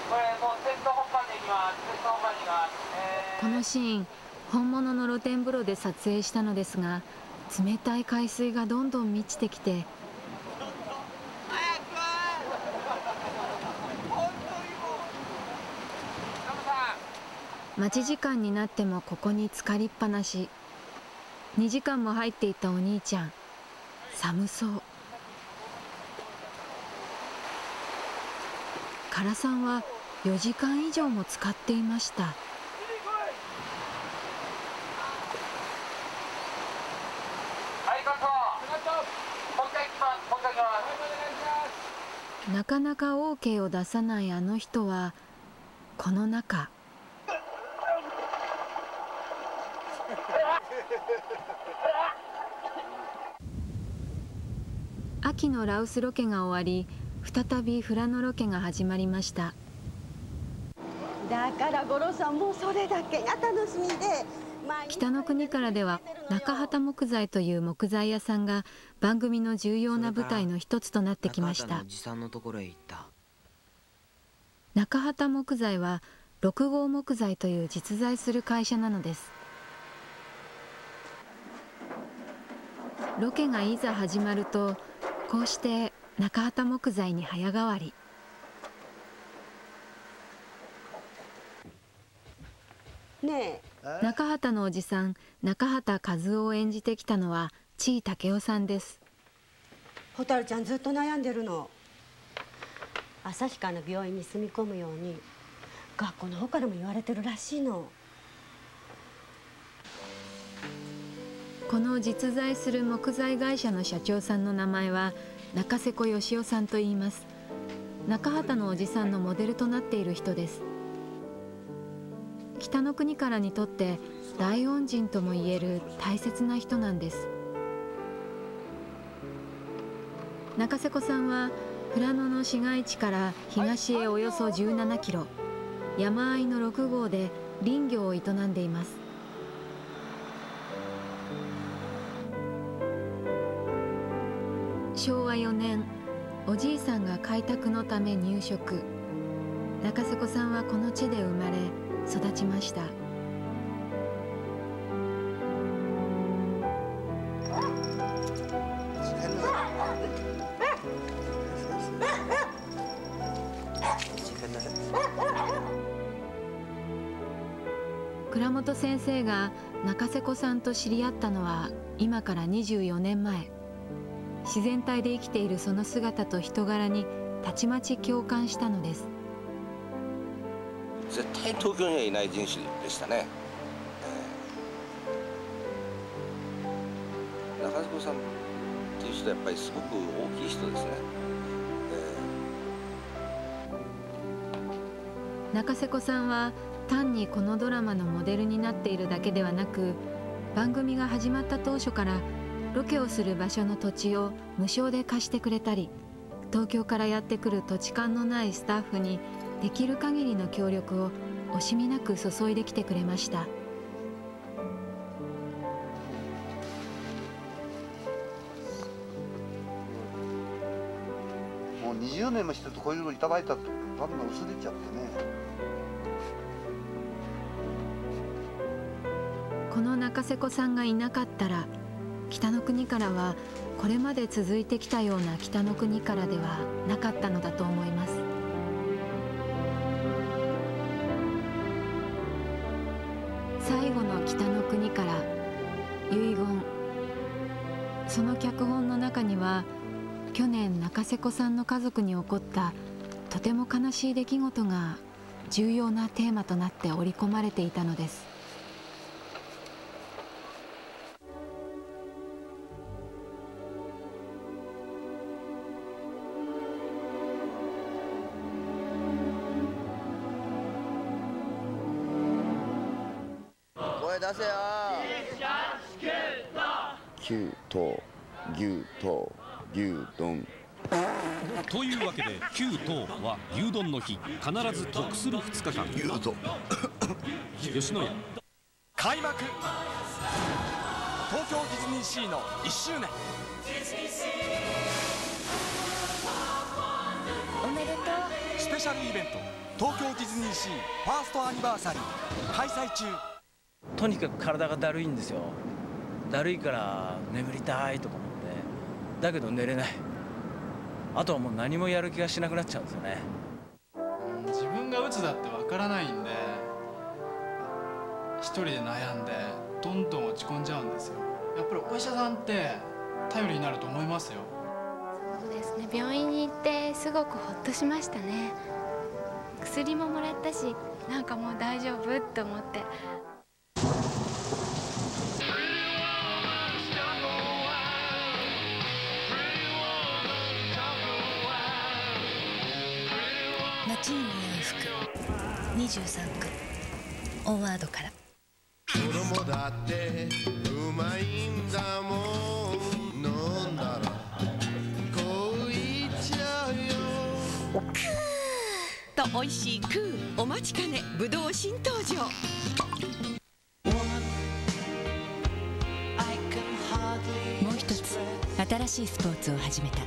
このシーン、本物の露天風呂で撮影したのですが、冷たい海水がどんどん満ちてきて、待ち時間になってもここに浸かりっぱなし。2時間も入っていたお兄ちゃん、寒そう。唐さんは4時間以上も浸かっていました。なかなか OK を出さないあの人はこの中。秋の羅臼ロケが終わり、再び富良野ロケが始まりました。 だから五郎さん、もうそれだけが楽しみで。 北の国からでは中畑木材という木材屋さんが番組の重要な舞台の一つとなってきました。中畑木材は六号木材という実在する会社なのです。ロケがいざ始まると、こうして中畑木材に早変わり。 ねえ、中畑のおじさん、中畑和夫を演じてきたのは地井武雄さんです。 蛍ちゃんずっと悩んでるの。旭川の病院に住み込むように学校の方からも言われてるらしいの。 この実在する木材会社の社長さんの名前は中瀬古義夫さんと言います。中畑のおじさんのモデルとなっている人です。北の国からにとって大恩人とも言える大切な人なんです。中瀬古さんは富良野の市街地から東へおよそ17キロ、山あいの6号で林業を営んでいます。昭和4年、おじいさんが開拓のため入植。中瀬古さんはこの地で生まれ育ちました。倉本先生が中瀬古さんと知り合ったのは今から24年前。自然体で生きているその姿と人柄にたちまち共感したのです。 絶対東京にはいない人種でしたね。中瀬古さんっていう人はやっぱりすごく大きい人ですね。 中瀬古さんは単にこのドラマのモデルになっているだけではなく、番組が始まった当初からロケをする場所の土地を無償で貸してくれたり、東京からやってくる土地勘のないスタッフにできる限りの協力を惜しみなく注いできてくれました。 もう20年もしてるとこういうのいただいたとだんだん薄れちゃってね。 この中瀬古さんがいなかったら、北の国からはこれまで続いてきたような北の国からではなかったのだと思います。最後の北の国から遺言。その脚本の中には、去年中瀬古さんの家族に起こったとても悲しい出来事が重要なテーマとなって織り込まれていたのです。 声出せよ。 9等牛等牛丼というわけで9等は牛丼の日、必ず得する2日間。 牛丼吉野家開幕、東京ディズニーシーの1周年。 おめでとう。 スペシャルイベント東京ディズニーシーファーストアニバーサリー開催中。 とにかく体がだるいんですよ。だるいから眠りたいとか思って、だけど寝れない。あとはもう何もやる気がしなくなっちゃうんですよね。 自分が鬱だってわからないんで、一人で悩んでどんどん落ち込んじゃうんですよ。やっぱりお医者さんって頼りになると思いますよ。 そうですね、病院に行ってすごくほっとしましたね。薬ももらったし、なんかもう大丈夫って思って。 街に似合う服23区オンワードから。 子供だってうまいんだもん、飲んだらこう言っちゃうよ。 と美味しいクー、お待ちかねぶどう新登場。 もう一つ新しいスポーツを始めた。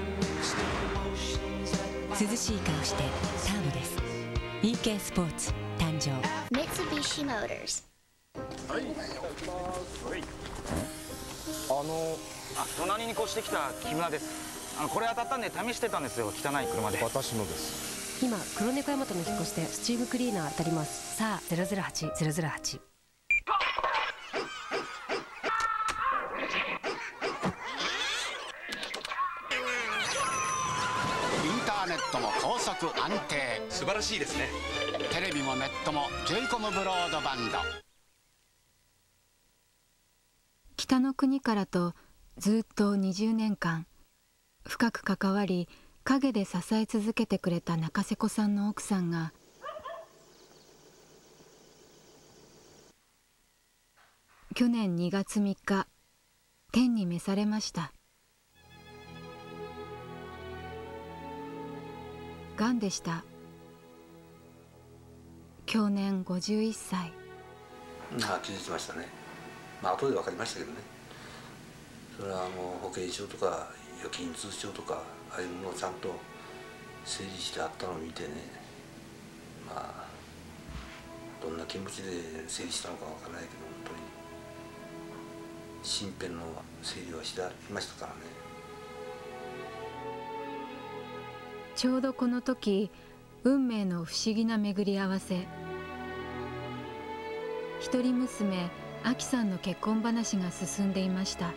涼しい顔してターボです。 EK スポーツ誕生。 三菱モーターズ。 はい、隣に越してきた木村です。これ当たったんで試してたんですよ。汚い車で。 私のです。 今黒猫大和の引っ越しでスチームクリーナー当たります。さあ008。 インターネットも高速安定。 素晴らしいですね。 テレビもネットも J コムブロードバンド。 北の国からとずっと20年間深く関わり、陰で支え続けてくれた中瀬子さんの奥さんが去年2月3日天に召されました。がんでした。去年51歳。 気づきましたね。後で分かりましたけどね。それは保険証とか預金通帳とかああいうものをちゃんと整理してあったのを見てね、どんな気持ちで整理したのか分からないけど、本当に身辺の整理はしてありましたからね。 ちょうどこの時、運命の不思議な巡り合わせ。一人娘亜希さんの結婚話が進んでいました。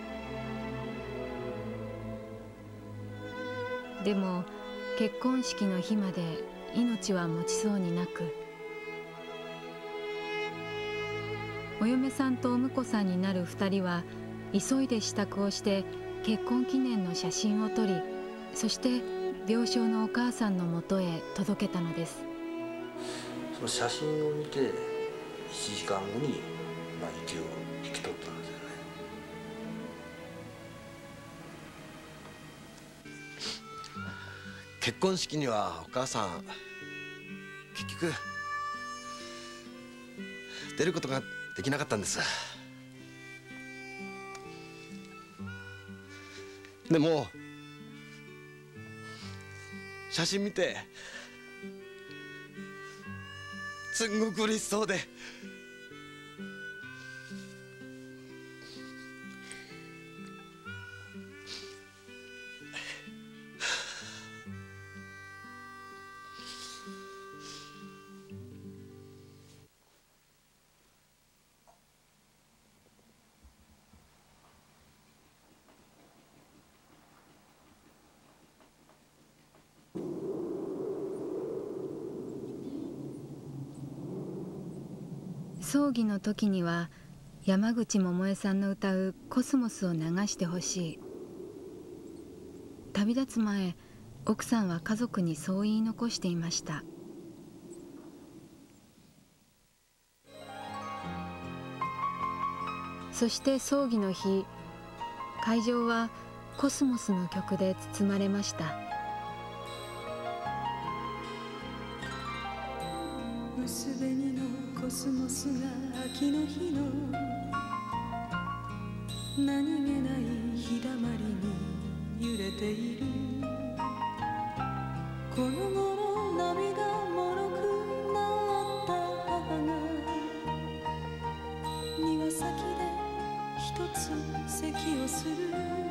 でも結婚式の日まで命は持ちそうになく、お嫁さんとお婿さんになる2人は急いで支度をして結婚記念の写真を撮り、そして病床のお母さんのもとへ届けたのです。 その写真を見て1時間後に息を引き取ったんですよね。 結婚式にはお母さん結局出ることができなかったんです。でも写真見てすんごく嬉しそうで、 葬儀の時には山口百恵さんの歌う「コスモス」を流してほしい。旅立つ前、奥さんは家族にそう言い残していました。そして葬儀の日、会場はコスモスの曲で包まれました。 薄紅のコスモスが秋の日の何気ない日だまりに揺れている。この頃涙もろ先で一つ席をする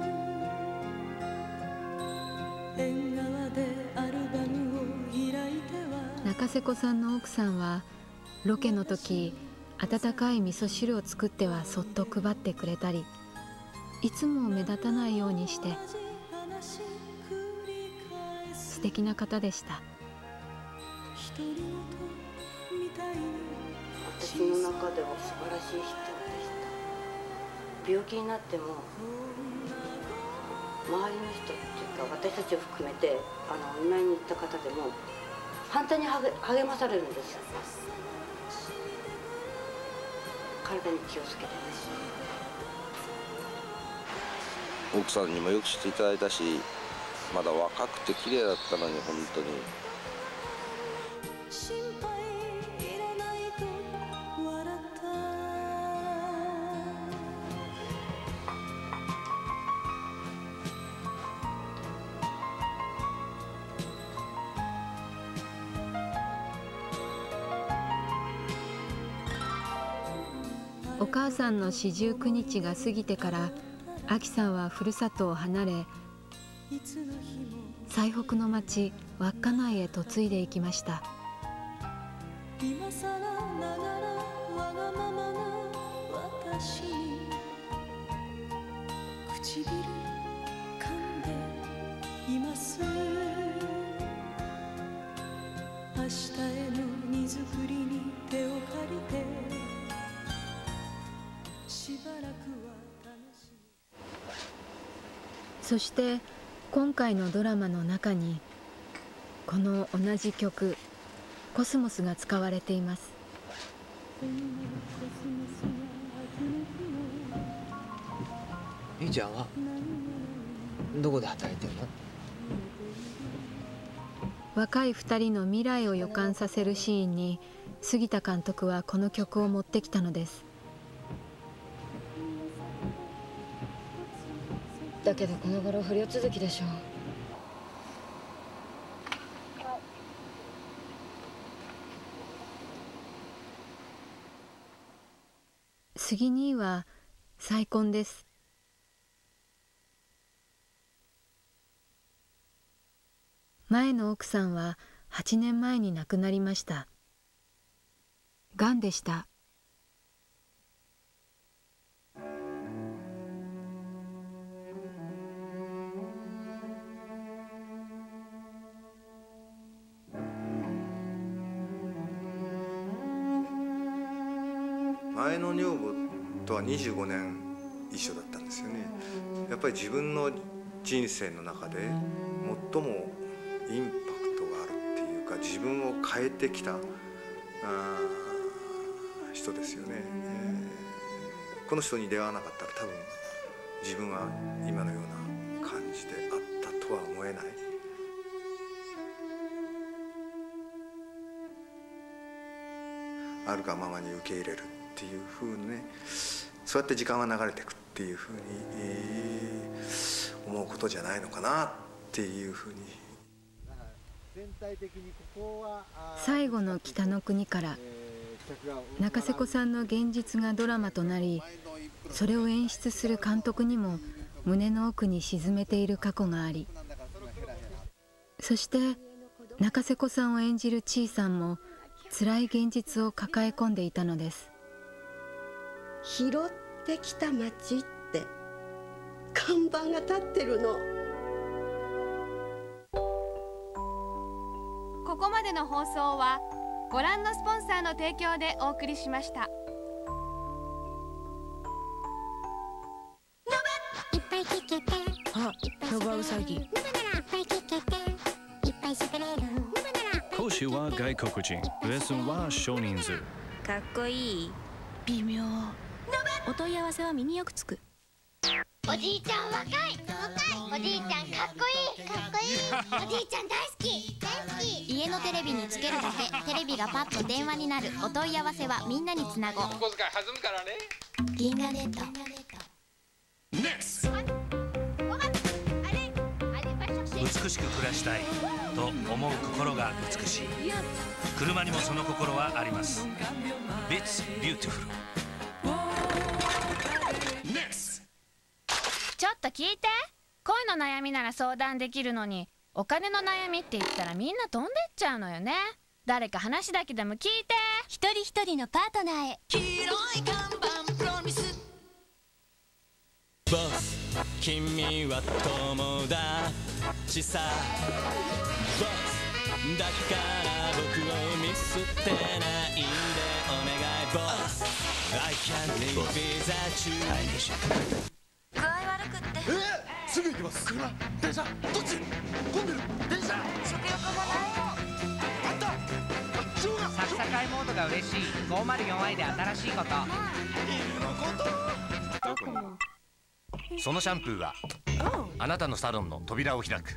縁側でアルバムを開いては中瀬子さんの奥さんはロケの時温かい味噌汁を作ってはそっと配ってくれたり、いつも目立たないようにして素敵な方でした。 私の中では素晴らしい人でした。病気になっても周りの人っていうか私たちを含めてお見舞いに行った方でも反対に励まされるんですよ。体に気をつけてね。 奥さんにもよくしていただいたし、まだ若くて綺麗だったのに本当に。 心配いらないと笑ったお母さんの49日が過ぎてから亜紀さんはふるさとを離れ、最北の町稚内へ嫁いでいきました。 今さらながらわがままな私に唇噛んでいます。明日への荷造りに手を借りてしばらくは楽しみ。 そして今回のドラマの中にこの同じ曲「コスモス」が使われています。 ゆいちゃんはどこで働いてるの？ 若い2人の未来を予感させるシーンに杉田監督はこの曲を持ってきたのです。 だけどこの頃不良続きでしょ。 杉兄は再婚です。前の奥さんは8年前に亡くなりました。がんでした。 前の女房とは25年一緒だったんですよね。やっぱり自分の人生の中で最もインパクトがあるっていうか、自分を変えてきた人ですよね。この人に出会わなかったら多分自分は今のような感じであったとは思えない。あるがままに受け入れるっていうふうにね、そうやって時間は流れていくっていうふうに、思うことじゃないのかなっていうふうに。 最後の北の国から中瀬子さんの現実がドラマとなり、それを演出する監督にも胸の奥に沈めている過去があり、そして中瀬子さんを演じるちいさんも辛い現実を抱え込んでいたのです。 拾ってきた町って看板が立ってるの。 ここまでの放送はご覧のスポンサーの提供でお送りしました。 いっぱい聞けて、 あ、ロバウサギ。 飲むならいっぱい聞けて、いっぱい喋れる。飲むなら。 講師は外国人、レッスンは少人数。 かっこいい。微妙。お問い合わせは身によくつく。 おじいちゃん若い。おじいちゃんかっこいい。おじいちゃん大好き。 家のテレビにつけるだけ、テレビがパッと電話になる。お問い合わせはみんなにつなごう。 お小遣い弾むからね。 銀河ネット。 美しく暮らしたいと思う心が美しい。車にもその心はあります。It's beautiful。 と聞いて。恋の悩みなら相談できるのに、お金の悩みって言ったらみんな飛んでっちゃうのよね。誰か話だけでも聞いて。 一人一人のパートナーへ。 黄色い看板プロミス。 ボス、君は友達さ。ボス、だから僕を見捨てないでお願い。ボス、I can't live without you。 具合悪くって。 すぐ行きます。車、電車、どっち？混んでる。電車。 食欲もないの。 あった。 サクサカイモードが嬉しい 504i で新しいこと。 犬のこと。 そのシャンプーはあなたのサロンの扉を開く。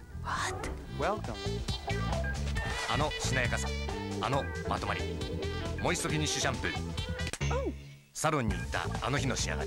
あのしなやかさ、あのまとまり、モイストフィニッシュシャンプー。サロンに行ったあの日の仕上がり。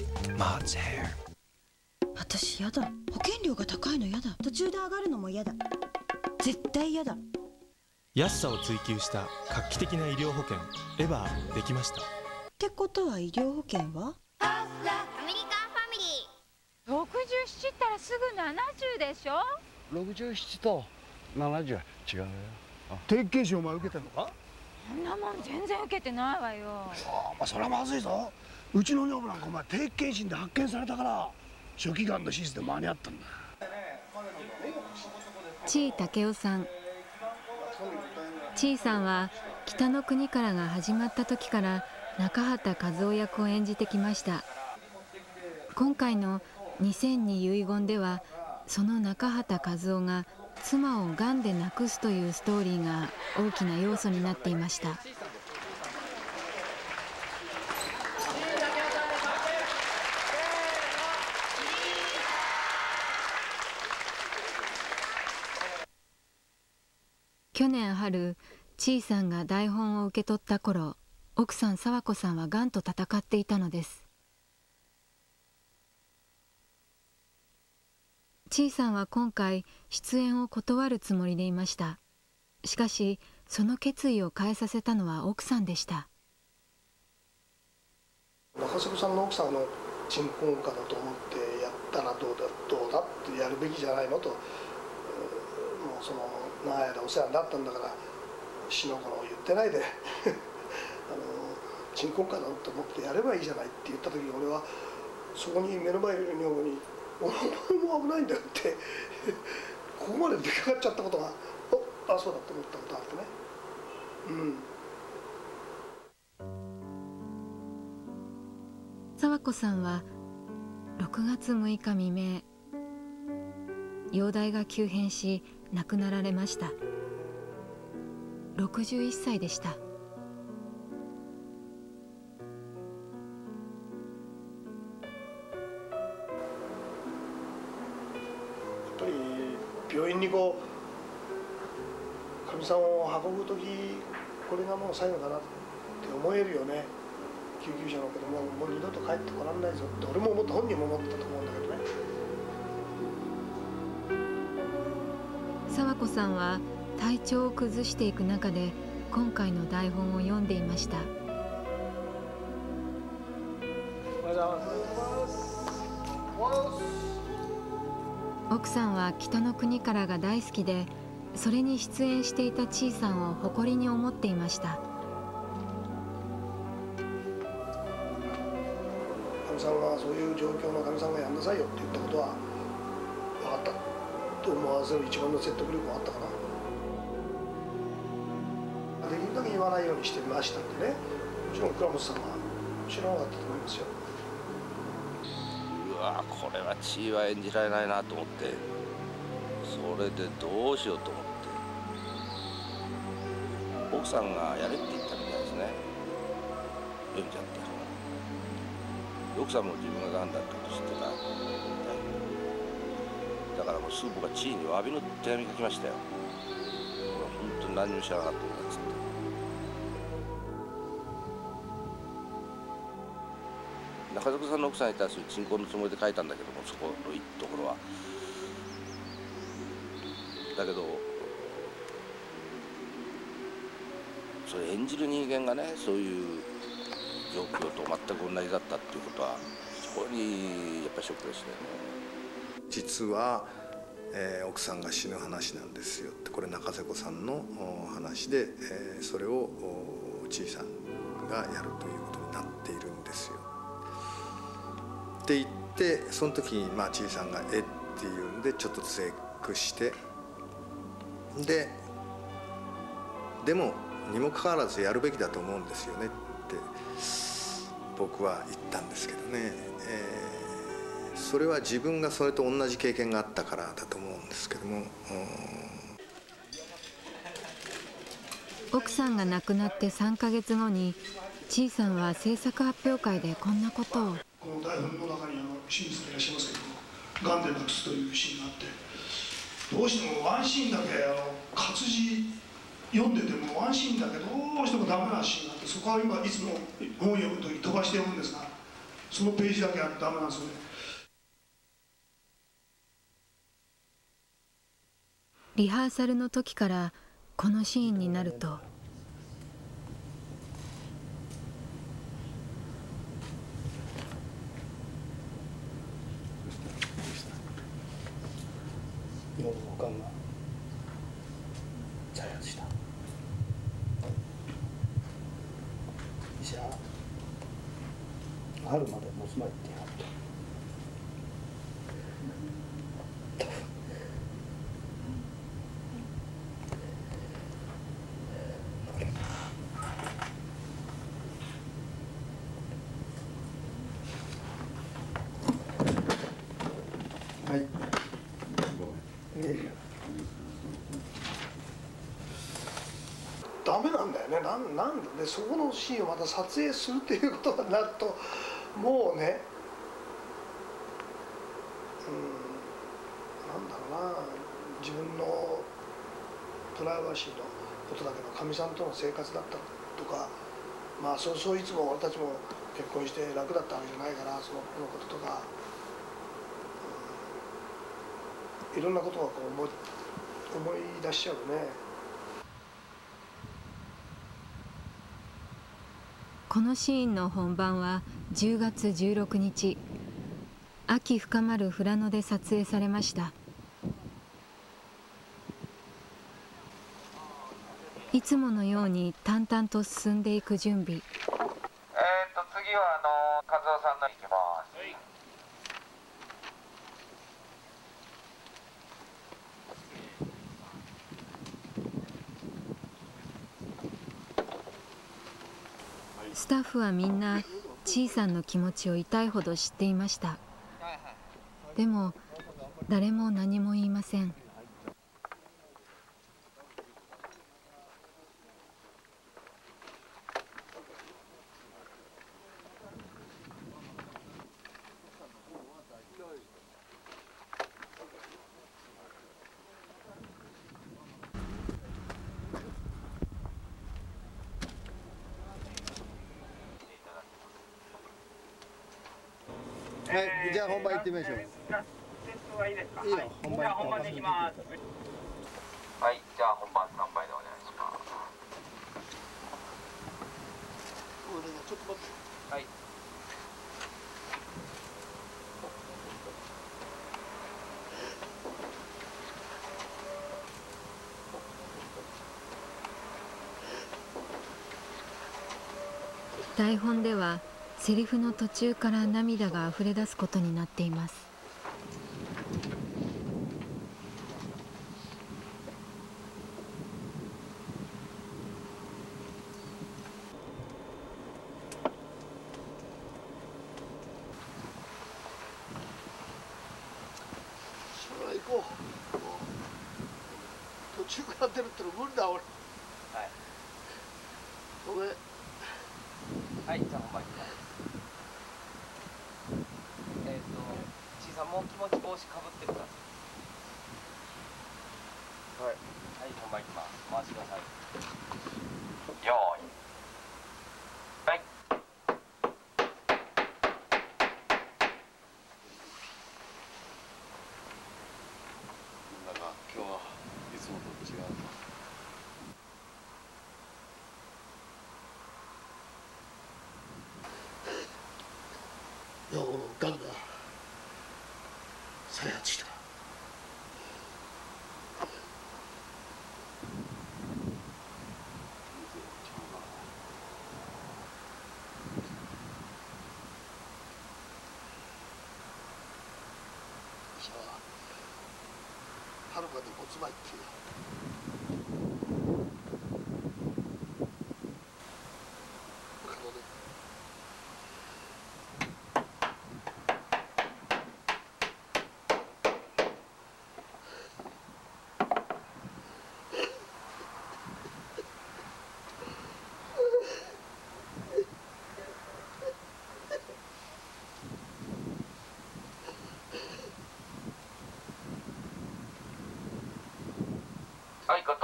私やだ。保険料が高いのやだ。途中で上がるのも嫌だ。絶対嫌だ。 安さを追求した画期的な医療保険エバーできました。 ってことは医療保険はアメリカンファミリー。 67ったらすぐ70でしょ。 67と70は違うよ。 定期検診お前受けてんのか？ そんなもん全然受けてないわよ。 まあそれはまずいぞ。うちの女房なんかお前定期検診で発見されたから初期がんの手術で間に合ったんだ。 地井武雄さん。地井さんは北の国からが始まった時から中畑和夫役を演じてきました。今回の2002遺言ではその中畑和夫が妻をがんで亡くすというストーリーが大きな要素になっていました。去年春、ちいさんが台本を受け取った頃、奥さん沢子さんはがんと闘っていたのです。ちいさんは今回出演を断るつもりでいました。しかしその決意を変えさせたのは奥さんでした。 中迫さんの奥さんの鎮魂歌だと思ってやったらどうだってやるべきじゃないのと、もうその長い間お世話になったんだから死の子の言ってないで鎮魂歌だと思ってやればいいじゃないって言った時に、俺はそこに目の前にいる女房に「お前も危ないんだよ」ってここまで出かかっちゃったことがそうだと思ったことあってね。 沢子さんは6月6日未明、容体が急変し亡くなられました。61歳でした。 やっぱり病院にこうかみさんを運ぶ時、これがもう最後だなって思えるよね。救急車のけどもう二度と帰ってこらんないぞって俺も思った、本人も思ってたと思うんだけどね。 沢子さんは体調を崩していく中で今回の台本を読んでいました。奥さんは北の国からが大好きで、それに出演していたちいさんを誇りに思っていました。 かみさんがそういう状況のかみさんがやんなさいよって言ったことは分かったと思わせる一番の説得力があったかな。できるだけ言わないようにしてましたんでね。もちろん倉本さんは知らなかったと思いますよ。 うわー、これは地位は演じられないなと思って、それでどうしようと思って、奥さんがやれって言ったみたいですね。読んじゃって、奥さんも自分ががんだってこと知ってたみたいだからもうすぐ僕は地位に詫びの手紙書きましたよ。本当に何にも知らなかったんだっつって。中迫さんの奥さんに対する鎮魂のつもりで書いたんだけども、そこのところはだけど、それ演じる人間がね、そういう状況と全く同じだったっていうことは非常にやっぱりショックでしたよね。 実は、奥さんが死ぬ話なんですよって、これ中瀬子さんの話で、それをちいさんがやるということになっているんですよ。って言ってその時にちいさんが「えっ?」ていうんでちょっと絶句して、でもにもかかわらずやるべきだと思うんですよねって僕は言ったんですけどね、それは自分がそれと同じ経験があったからだと思うんですけども、 奥さんが亡くなって3ヶ月後にちいさんは制作発表会でこんなことを。 この台本の中に清水さんいらっしゃいますけど、がんで亡くすというシーンがあって、どうしてもワンシーンだけ活字読んでてもワンシーンだけどうしてもダメなシーンがあって、そこは今いつも本を読むとき飛ばして読むんですが、そのページだけはダメなんですよね。 リハーサルの時からこのシーンになると夜のおかんが再発した。医者春まで持つまいって言いはった。はい。ダメなんだよね。なんでそこのシーンをまた撮影するっていうことになるともうね、なんだろうな、自分のプライバシーのことだけどかみさんとの生活だったとか、そういつも俺たちも結婚して楽だったわけじゃないから、そのこととか、いろんなことがこう思い出しちゃうね。 このシーンの本番は10月16日、秋深まる富良野で撮影されました。いつものように淡々と進んでいく準備。 次は和夫さんの行きます。 スタッフはみんなちいさんの気持ちを痛いほど知っていました。でも誰も何も言いません。 はい、じゃあ本番行ってみましょう。いいよ、本番行きます。 はい、じゃあ本番スタンバイでお願いします。 ちょっと待って。 はい。 台本ではセリフの途中から涙があふれ出すことになっています。 行こう。途中から出るっての無理だ俺。はい。ごめん。 はい、じゃあ本番いきます。ちいさんもう気持ち帽子かぶってください。はい。はい、本番いきます。回してください。よーい。はい。 なんだか今日はいつもと違う。がんだ再発した。 まで持つまいっていう。 はい、カット。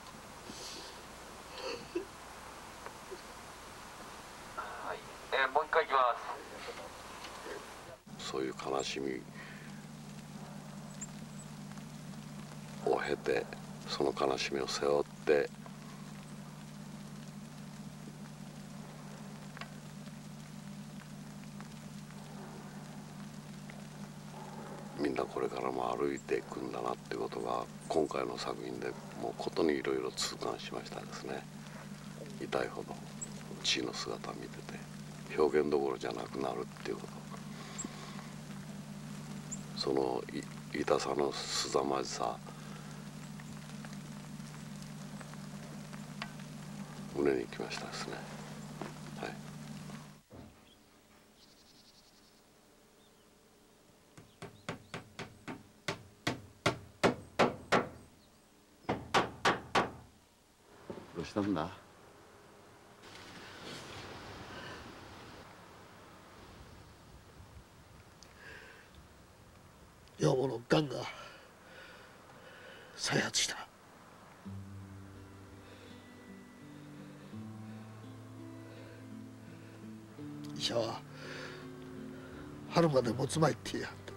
はい、もう一回いきます。 そういう悲しみを経て、その悲しみを背負ってみんなこれからも歩いていくんだなってことが今回の作品でもうことにいろいろ痛感しましたですね。痛いほど地の姿を見てて表現どころじゃなくなるっていうこと、その痛さのすざまじさ胸にきましたですね。はい。どうしたんだ？ 女房のがんが再発した。医者は春まで持つまいって言いやがった。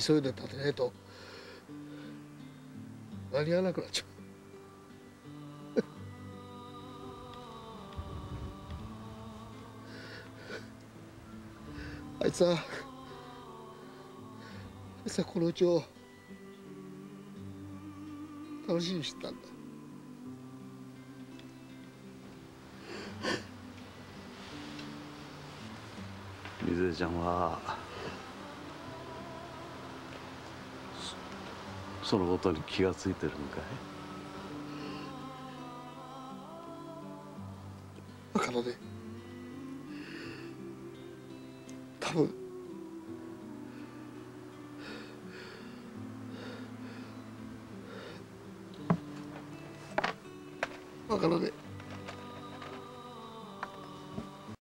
急いで立てないと間に合わなくなっちゃう。あいつはこのうちを楽しみにしてたんだ。 水江ちゃんはそのことに気がついてるのかい？ だからね、多分だからね。